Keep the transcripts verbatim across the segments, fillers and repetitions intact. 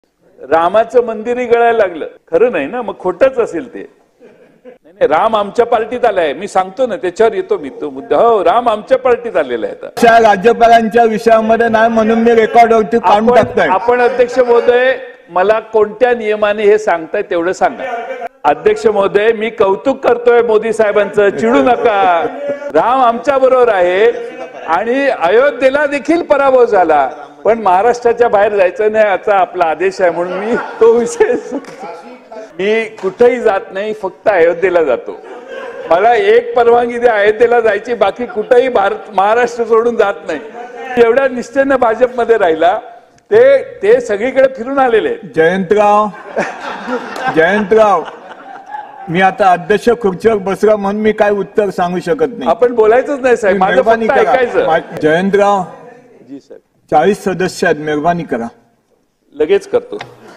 रामाचं मंदिरही गळायला लागलं, खरं नाही ना, मग खोटच असेल ते. नाही, राम आमच्या पार्टीत आलाय, मी सांगतो ना, त्याच्यावर येतो मी तो मुद्दा. हो, राम आमच्या पार्टीत आलेला आहे. राज्यपालांच्या विषयामध्ये नाही म्हणून मी रेकॉर्डवरती काढून टाकतोय. आपण अध्यक्ष महोदय, मला कोणत्या नियमाने हे सांगताय तेवढं सांगा. अध्यक्ष महोदय, मी कौतुक करतोय मोदी साहेबांचं, चिडू नका. राम आमच्या बरोबर आहे आणि अयोध्येला देखील पराभव झाला, पण महाराष्ट्राच्या बाहेर जायचं नाही याचा आपला आदेश आहे, म्हणून मी तो विषय मी कुठेही जात नाही, फक्त अयोध्येला जातो. मला एक परवानगी द्या अयोध्येला जायची, बाकी कुठेही भारत महाराष्ट्र सोडून जात नाही. एवढ्या निश्चयाने भाजपमध्ये राहिला, ते ते सगळीकडे फिरून आलेले. जयंतराव जयंतराव मी आता अध्यक्ष खुर्चीवर बसला म्हणून मी काय उत्तर सांगू शकत नाही. आपण बोलायचंच नाही साहेब, माझं फक्त ऐकायचं. जयंतराव जी साहेब, चाळीस सदस्य आहेत, मेहरबानी करा. लगेच करतो.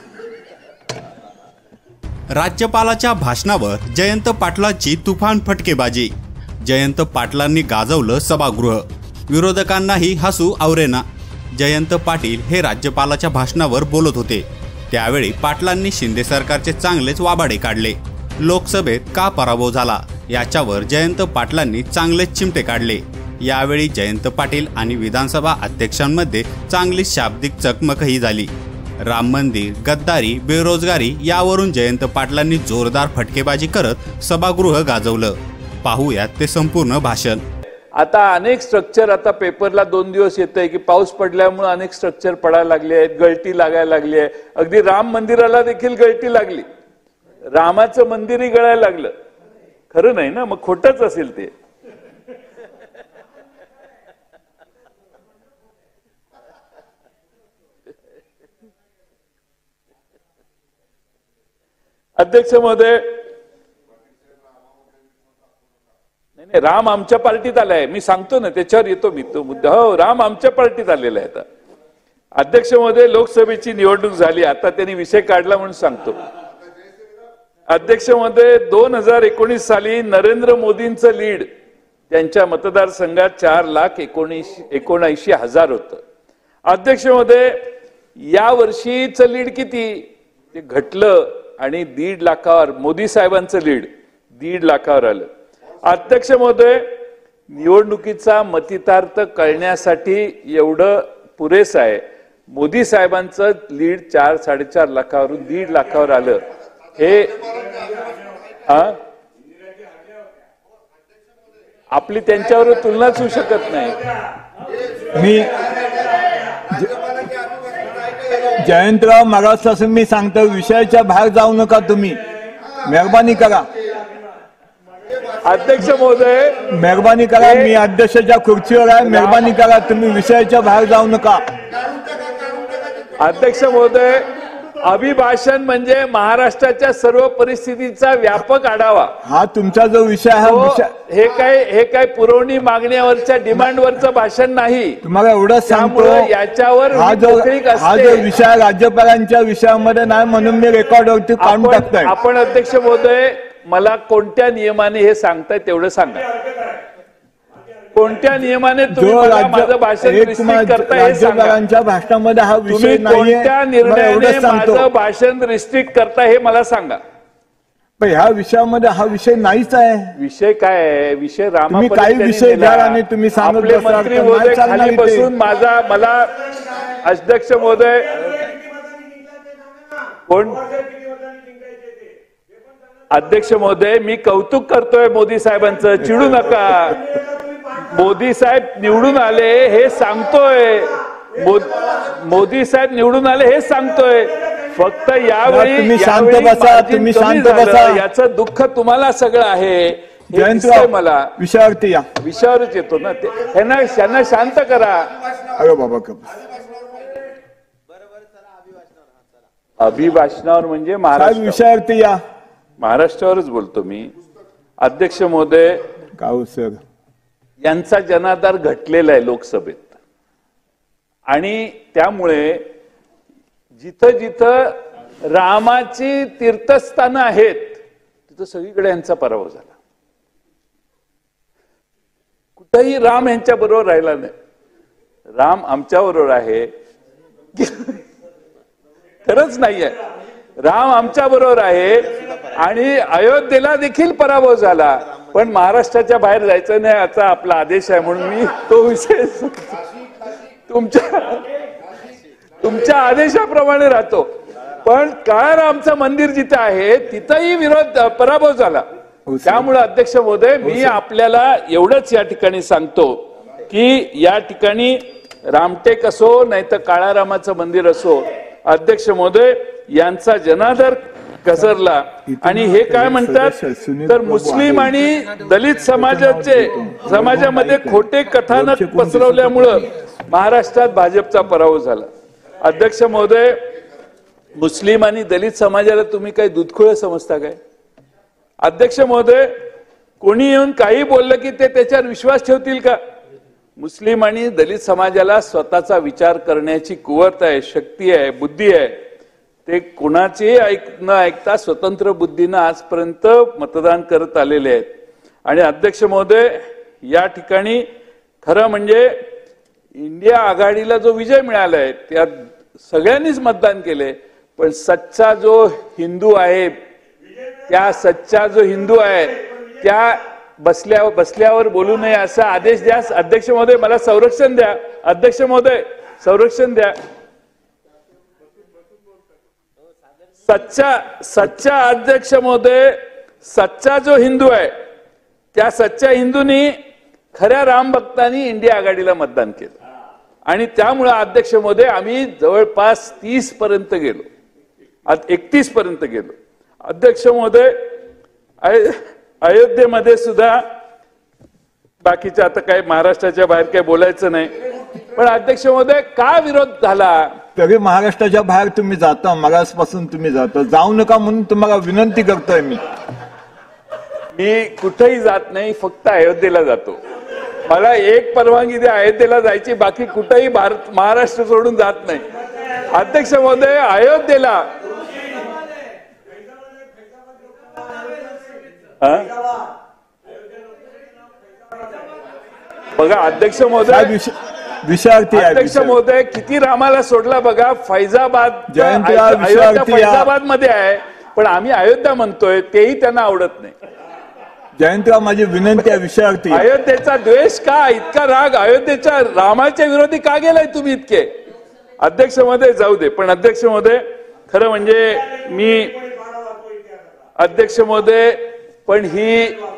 राज्यपालाच्या भाषणावर जयंत पाटलांची तुफान फटकेबाजी. जयंत पाटलांनी गाजवलं सभागृह, विरोधकांनाही हसू आवरेना. जयंत पाटील हे राज्यपालाच्या भाषणावर बोलत होते, त्यावेळी पाटलांनी शिंदे सरकारचे चांगलेच वाबाडे काढले. लोकसभेत का पराभव झाला याच्यावर जयंत पाटलांनी चांगलेच चिमटे काढले. यावेळी जयंत पाटील आणि विधानसभा अध्यक्षांमध्ये चांगली शाब्दिक चकमकही झाली. राम मंदिर, गद्दारी, बेरोजगारी यावरून जयंत पाटलांनी जोरदार फटकेबाजी करत सभागृह गाजवलं. पाहूयात ते संपूर्ण भाषण. आता अनेक स्ट्रक्चर आता पेपरला दोन दिवस येत आहे की पाऊस पडल्यामुळे अनेक स्ट्रक्चर पडायला लागले आहेत, गळती लागायला लागली आहे. अगदी राम मंदिराला देखील गळती लागली. रामाचं मंदिरही गळायला लागलं, खरं नाही ना, मग खोटच असेल ते. अध्यक्ष महोदय, नाही नाही, राम आमच्या पार्टीत आलाय, मी सांगतो ना, त्याच्यावर येतो मी तो मुद्दा. हो, राम आमच्या पार्टीत आलेला आहे. आता अध्यक्ष महोदय, लोकसभेची निवडणूक झाली, आता त्यांनी विषय काढला म्हणून सांगतो. अध्यक्ष महोदय, दोन हजार एकोणीस साली नरेंद्र मोदींचं लीड त्यांच्या मतदारसंघात चार लाख एकोणीस एकोणऐंशी हजार होतं. अध्यक्ष महोदय, या वर्षीचं लीड किती ते घटलं आणि दीड लाखावर मोदी साहेबांचं लीड दीड लाखावर आलं. अध्यक्ष महोदय, निवडणुकीचा मतितार्थ कळण्यासाठी एवढं पुरेसं आहे. मोदी साहेबांचं लीड चार साडेचार लाखावरून दीड लाखावर आलं. हे आपली त्यांच्यावर तुलनाच होऊ शकत नाही. मी जयंतराव मागासपासून मी सांगतो, विषयाच्या बाहेर जाऊ नका, तुम्ही मेहरबानी करा. अध्यक्ष महोदय, मेहरबानी करा, मी अध्यक्षाच्या खुर्चीवर आहे, मेहरबानी करा, तुम्ही विषयाच्या बाहेर जाऊ नका. अध्यक्ष महोदय, अभिभाषण म्हणजे महाराष्ट्राच्या सर्व परिस्थितीचा व्यापक आढावा. हा तुमचा जो विषय आहे, हे काय हे काय पुरवणी मागण्यावरच्या डिमांडवरचं भाषण नाही. तुम्हाला एवढंच सांगतो, याच्यावर हा जो हा जो विषय राज्यपालांच्या विषयामध्ये नाही म्हणून मी रेकॉर्डवरती काढून टाकतोय. आपण अध्यक्ष महोदय, मला कोणत्या नियमाने हे सांगताय तेवढं सांगा. कोणत्या नियमाने तुम्ही माझं भाषण रिस्ट्रिक्ट करताय हे सांगा. राज्यपालांच्या भाषणामध्ये हा विषय नाहीये. कोणत्या निर्णयाने माझं भाषण रिस्ट्रिक्ट करताय हे मला सांगा. पण ह्या विषयामध्ये हा विषय नाहीच आहे. विषय काय आहे? विषय रामा, तुम्ही काही विषय घ्या आणि तुम्ही सांगत आपले मंत्री महोदय खाली बसून माझा मला अध्यक्ष महोदय कोण अध्यक्ष महोदय, मी कौतुक करतोय मोदी साहेबांचं, चिडू नका. मोदी साहेब निवडून आले हे सांगतोय, मोदी साहेब निवडून आले हे सांगतोय. फक्त यावेळी तुम्ही शांत बसा, तुम्ही शांत बसा. याचं दुःख तुम्हाला सगळं आहे. मला विषयावरती या, विषयावरच येतो ना, त्यांना त्यांना शांत करा. अरे बाबा, अभिभाषणावर म्हणजे महाराष्ट्र विषयावरती या. महाराष्ट्रावरच बोलतो मी. अध्यक्ष महोदय, काऊ सर यांचा जनाधार घटलेला आहे लोकसभेत आणि त्यामुळे जिथं जिथं रामाची तीर्थस्थानं आहेत तिथं सगळीकडे यांचा पराभव झाला. कुठेही राम यांच्या बरोबर राहिला नाही. राम आमच्या बरोबर आहे. खरंच नाहीये. राम आमच्या बरोबर आहे आणि अयोध्येला देखील पराभव झाला, पण महाराष्ट्राच्या बाहेर जायचं नाही याचा आपला आदेश आहे, म्हणून मी तो विषय तुमच्या तुमच्या आदेशाप्रमाणे राहतो. पण काळारामचं मंदिर जिथे आहे तिथंही विरोध पराभव झाला. त्यामुळे अध्यक्ष महोदय, मी आपल्याला एवढंच या ठिकाणी सांगतो की या ठिकाणी रामटेक असो नाही तर काळारामाचं मंदिर असो, अध्यक्ष महोदय यांचा जनादर घसरला. आणि हे काय म्हणतात तर मुस्लिम आणि दलित समाजाचे समाजामध्ये खोटे कथानक पसरवल्यामुळं महाराष्ट्रात भाजपचा पराभव झाला. अध्यक्ष महोदय, मुस्लिम आणि दलित समाजाला तुम्ही काही दुधखोळ समजता काय? अध्यक्ष महोदय, कोणी येऊन काही बोललं की ते त्याच्यावर विश्वास ठेवतील का? मुस्लिम आणि दलित समाजाला स्वतःचा विचार करण्याची कुवत आहे, शक्ती आहे, बुद्धी आहे. ते कोणाचे ऐक न ऐकता स्वतंत्र बुद्धीनं आजपर्यंत मतदान करत आलेले आहेत. आणि अध्यक्ष महोदय, या ठिकाणी खरं म्हणजे इंडिया आघाडीला जो विजय मिळालाय त्यात सगळ्यांनीच मतदान केले, पण सच्चा जो हिंदू आहे, त्या सच्चा जो हिंदू आहे त्या बसल्या बसल्यावर बोलू नये असा आदेश द्या. अध्यक्ष महोदय, मला संरक्षण द्या. अध्यक्ष महोदय, संरक्षण द्या. सच्चा सच्चा अध्यक्ष महोदय, सच्चा जो हिंदू आहे त्या सच्च्या हिंदूंनी खऱ्या राम भक्तांनी इंडिया आघाडीला मतदान केलं आणि त्यामुळे अध्यक्ष महोदय आम्ही जवळपास तीस पर्यंत गेलो, एकतीस पर्यंत गेलो. अध्यक्ष महोदय, अयोध्येमध्ये सुद्धा बाकीच्या आता काय महाराष्ट्राच्या बाहेर काही बोलायचं नाही, पण अध्यक्ष महोदय का विरोध झाला? तरी महाराष्ट्राच्या बाहेर तुम्ही जाता, मगासपासून तुम्ही जाता, जाऊ नका म्हणून तुम्हाला विनंती करतोय मी. मी कुठेही जात नाही, फक्त अयोध्येला जातो. मला एक परवानगी द्या अयोध्येला जायची, बाकी कुठेही भारत महाराष्ट्र सोडून जात नाही. अध्यक्ष महोदय, अयोध्येला बघा अध्यक्ष महोदय, विषयार्थी अध्यक्ष महोदय किती रामाला सोडला बघा. फैजाबाद जयंतराव फैजाबाद मध्ये आहे, पण आम्ही अयोध्या म्हणतोय तेही त्यांना आवडत नाही. जयंतराव, माझी विनंती आहे, विषयार्थी अयोध्येचा द्वेष का, इतका राग अयोध्येच्या रामाच्या विरोधी का गेलाय तुम्ही इतके? अध्यक्ष महोदय जाऊ दे, पण अध्यक्ष महोदय खरं म्हणजे मी अध्यक्ष महोदय पण ही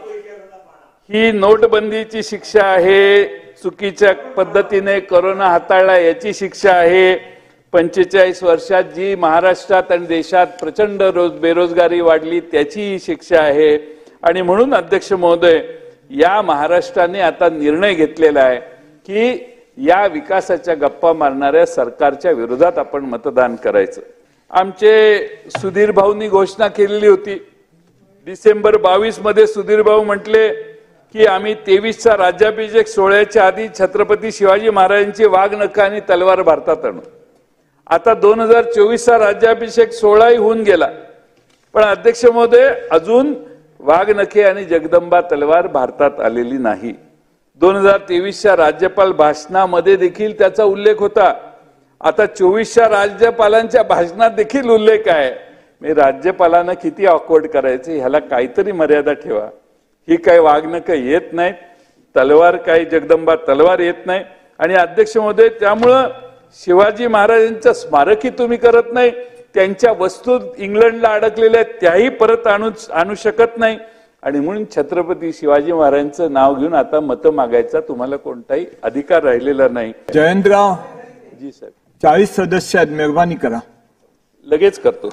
ही नोटबंदीची शिक्षा आहे, चुकीच्या पद्धतीने कोरोना हाताळला याची शिक्षा आहे, पंचेचाळीस वर्षात जी महाराष्ट्रात आणि देशात प्रचंड रोज बेरोजगारी वाढली त्याची शिक्षा आहे. आणि म्हणून अध्यक्ष महोदय, या महाराष्ट्राने आता निर्णय घेतलेला आहे की या विकासाच्या गप्पा मारणाऱ्या सरकारच्या विरोधात आपण मतदान करायचं. आमचे सुधीर भाऊंनी घोषणा केलेली होती डिसेंबर बावीस मध्ये. सुधीर भाऊ म्हटले की आम्ही तेवीसचा राज्याभिषेक सोहळ्याच्या आधी छत्रपती शिवाजी महाराजांची वाघ नख आणि तलवार भारतात आणू. आता दोन हजार चोवीसचा राज्याभिषेक सोहळाही होऊन गेला, पण अध्यक्ष महोदय अजून वाघ नखे आणि जगदंबा तलवार भारतात आलेली नाही. दोन हजार तेवीसच्या राज्यपाल भाषणामध्ये देखील त्याचा उल्लेख होता. आता चोवीसच्या राज्यपालांच्या भाषणात देखील उल्लेख आहे. मी राज्यपालांना किती ऑकवर्ड करायचे, ह्याला काहीतरी मर्यादा ठेवा. ही काय वाघ नख येत नाहीत, तलवार काय जगदंबा तलवार येत नाही. आणि अध्यक्ष महोदय, त्यामुळं शिवाजी महाराजांचं स्मारकही तुम्ही करत नाही, त्यांच्या वस्तू इंग्लंडला अडकलेल्या त्याही परत आणू आणू शकत नाही. आणि म्हणून छत्रपती शिवाजी महाराजांचं नाव घेऊन आता मतं मागायचा तुम्हाला कोणताही अधिकार राहिलेला नाही. जयंतराव जी साहेब, चाळीस सदस्य आहेत, मेहरबानी करा. लगेच करतो.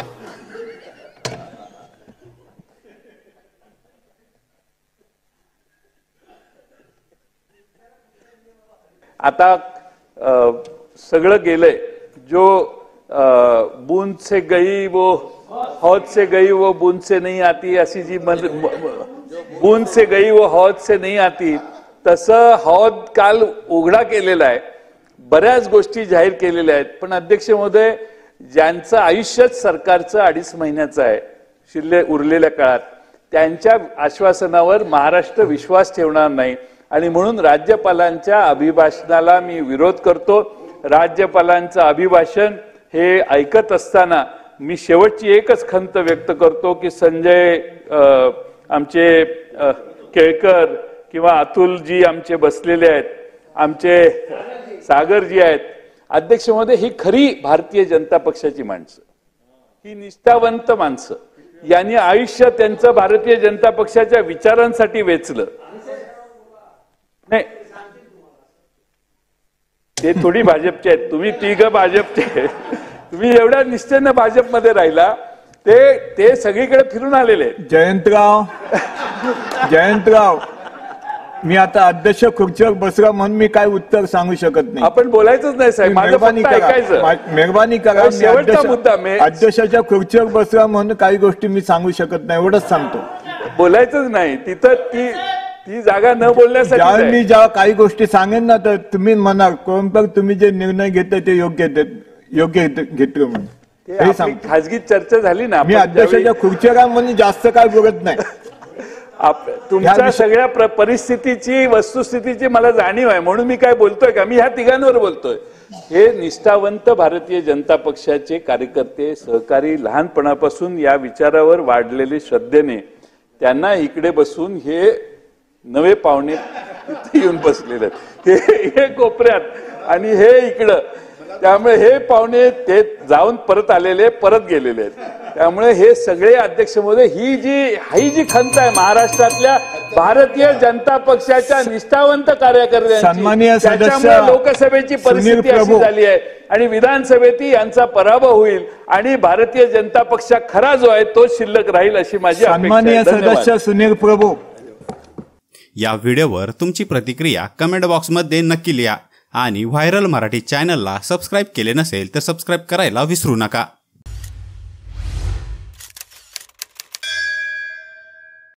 आता सगळं गेलंय. जो बूंद से गई वो हौद से गई वो बूंद से नहीं आती, अशी जी बूंद से गई वो हौद से नहीं आती, तसं हौद काल उघडा केलेला आहे. बऱ्याच गोष्टी जाहीर केलेल्या आहेत. पण अध्यक्ष महोदय, ज्यांचं आयुष्यच सरकारचं अडीच महिन्याचं आहे शिल्ले उरलेल्या काळात, त्यांच्या आश्वासनावर महाराष्ट्र विश्वास ठेवणार नाही. आणि म्हणून राज्यपालांच्या अभिभाषणाला मी विरोध करतो. राज्यपालांचं अभिभाषण हे ऐकत असताना मी शेवटची एकच खंत व्यक्त करतो की संजय आमचे केळकर किंवा अतुलजी आमचे बसलेले आहेत, आमचे सागरजी आहेत, अध्यक्ष महोदय, ही खरी भारतीय जनता पक्षाची माणसं, ही निष्ठावंत माणसं, यांनी आयुष्य त्यांचं भारतीय जनता पक्षाच्या विचारांसाठी वेचलं. नाही, ते थोडी भाजपचे आहेत, तुम्ही तिघ भाजपचे, तुम्ही एवढ्या निष्ठेनं भाजपमध्ये राहिला, ते ते सगळीकडे फिरून आलेले आहेत. जयंतराव जयंतराव मी आता अध्यक्ष खुर्चीवर बसला म्हणून मी काय उत्तर सांगू शकत नाही. आपण बोलायचंच नाही साहेब, माझं फक्त ऐकायचं. मेहरबानी करा. शेवटचा मुद्दा मी अध्यक्षाच्या खुर्चीवर बसला म्हणून काही गोष्टी मी सांगू शकत नाही, एवढंच सांगतो. बोलायचंच नाही तिथं, ती ती जागा न बोलण्यासाठी. ज्यावेळी मी जेव्हा काही गोष्टी सांगेन ना तर तुम्ही म्हणा कोणपण तुम्ही जे निर्णय घेताय ते योग्य योग्य घेतलं म्हणून खाजगी चर्चा झाली ना. मी अध्यक्षाच्या खुर्चीवर म्हणून जास्त काय बोलत नाही. तुमच्या सगळ्या परिस्थितीची वस्तुस्थितीची मला जाणीव आहे म्हणून मी काय बोलतोय का, मी ह्या तिघांवर बोलतोय. हे निष्ठावंत भारतीय जनता पक्षाचे कार्यकर्ते, सहकारी, लहानपणापासून या विचारावर वाढलेले श्रद्धेने, त्यांना इकडे बसून हे नवे पाहुणे इथे येऊन बसलेले आहेत, हे कोपऱ्यात आणि हे इकडं. त्यामुळे हे पाहुणे ते जाऊन परत आलेले, परत गेलेले आहेत. त्यामुळे हे सगळे अध्यक्ष महोदय, ही जी ही जी खंत आहे महाराष्ट्रातल्या भारतीय जनता पक्षाच्या निष्ठावंत कार्यकर्त्यांची, त्याच्यामुळे लोकसभेची परिस्थिती अशी झाली आहे आणि विधानसभेतही यांचा पराभव होईल आणि भारतीय जनता पक्ष खरा जो आहे तो शिल्लक राहील अशी माझी सन्माननीय सदस्य सुनील प्रभू. या व्हिडिओवर तुमची प्रतिक्रिया कमेंट बॉक्समध्ये नक्की लिहा आणि व्हायरल मराठी चॅनलला सबस्क्राईब केले नसेल तर सबस्क्राईब करायला विसरू नका.